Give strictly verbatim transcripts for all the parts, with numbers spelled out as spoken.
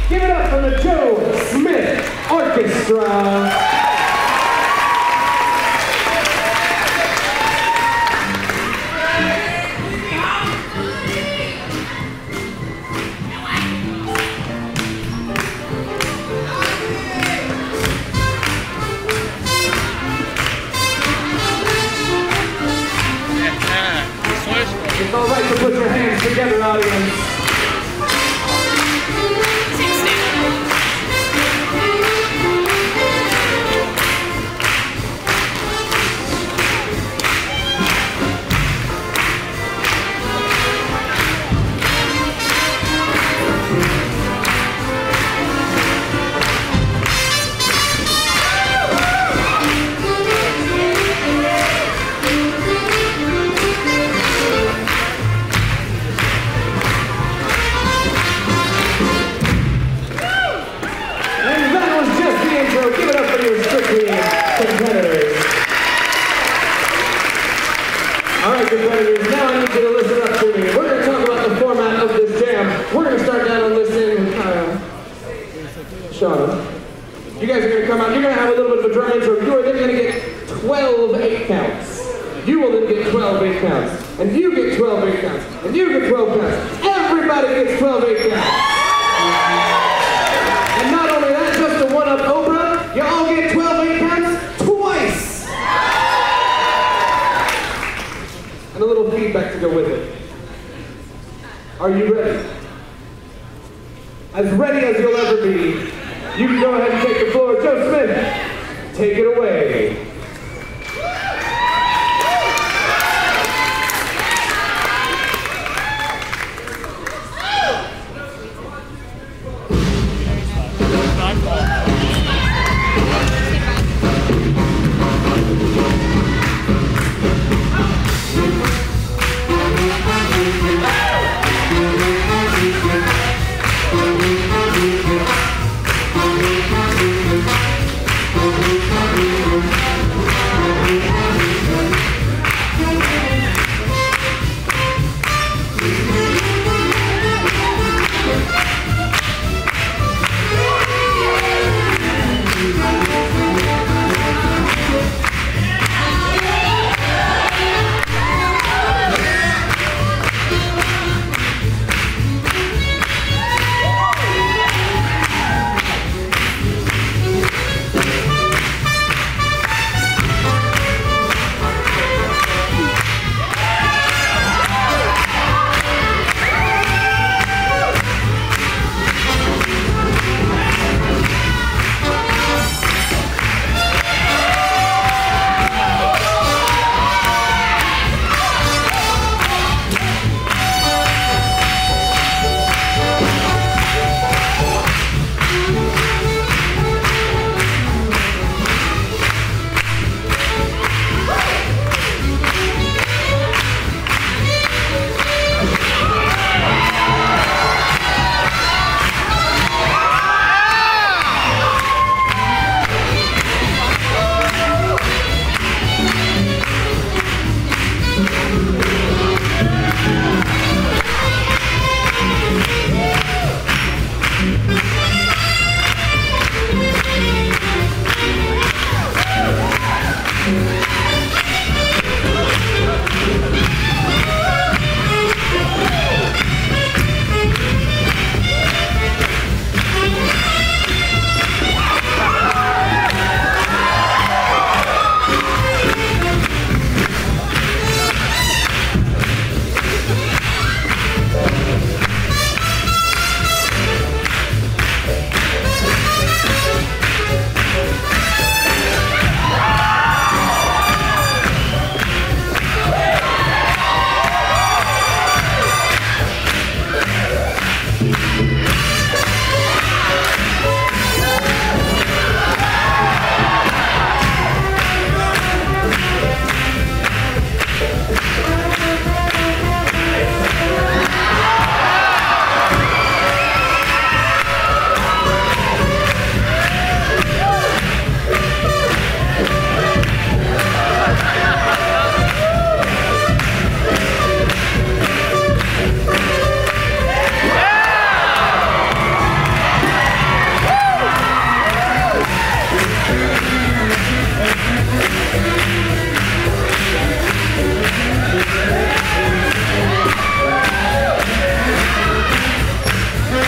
Give it up for the Joe Smith Orchestra. It's all right to put your hands together, audience. Give it up for your Strictly competitors. All right, competitors, now I need you to listen up to me. We're going to talk about the format of this jam. We're going to start down on listening. Uh, Shauna, you guys are going to come out. You're going to have a little bit of a drum intro. You are then going to get twelve eight counts. You will then get twelve eight counts. And you get twelve eight counts. And you get twelve counts. Everybody gets twelve eight counts. And not only that, just to one-up Oprah, you all get twelve eight counts twice! And a little feedback to go with it. Are you ready? As ready as you'll ever be. You can go ahead and take the floor. Joe Smith, take it away. We'll be right back.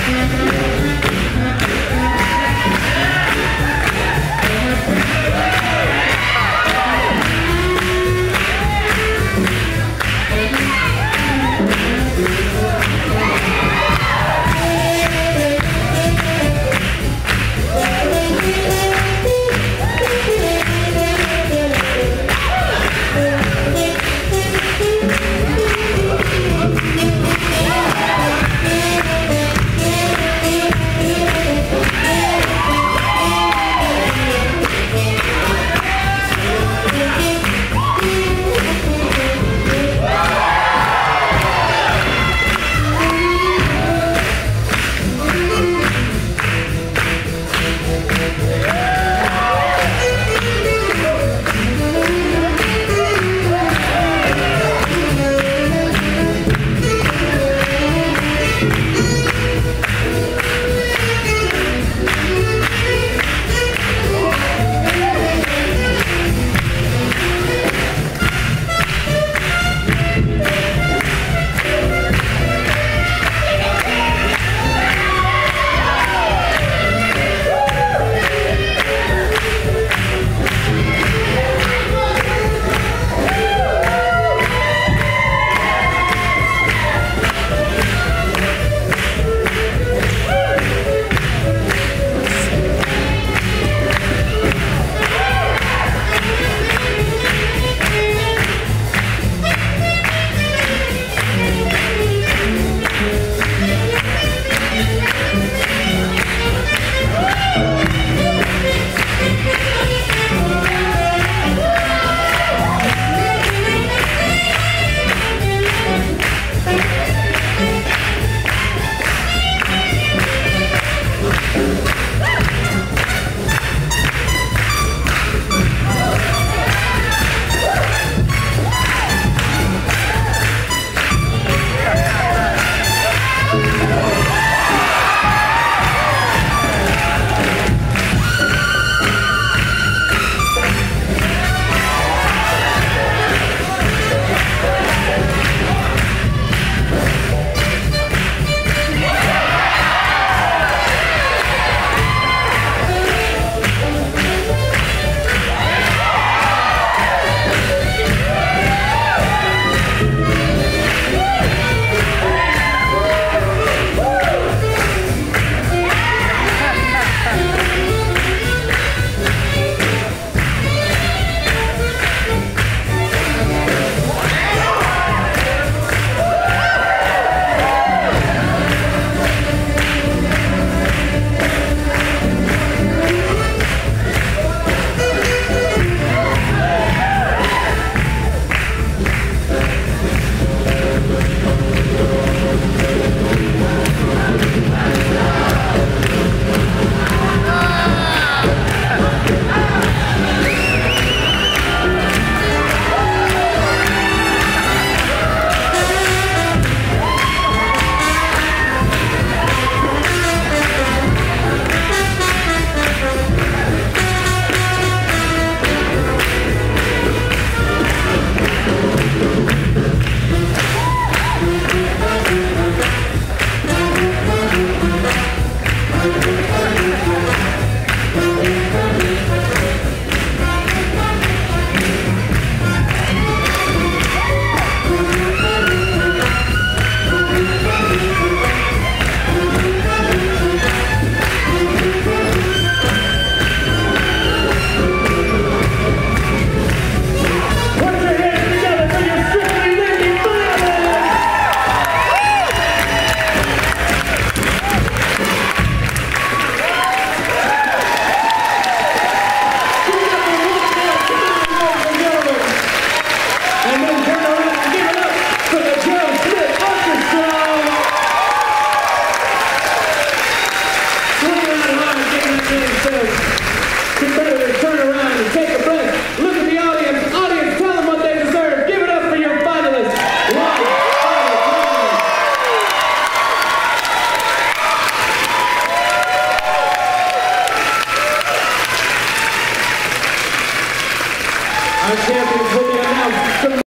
Our champions will be announced.